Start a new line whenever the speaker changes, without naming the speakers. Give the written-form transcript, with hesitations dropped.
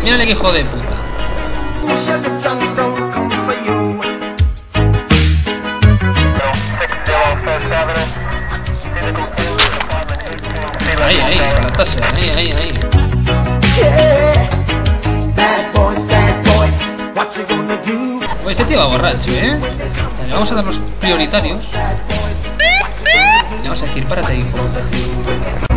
Mírale que hijo de puta. Ahí, con la tasa, ahí. Oye, este tío va borracho, ¿eh? Vale, vamos a dar los prioritarios. Le vamos a decir, párate ahí, hijo de puta.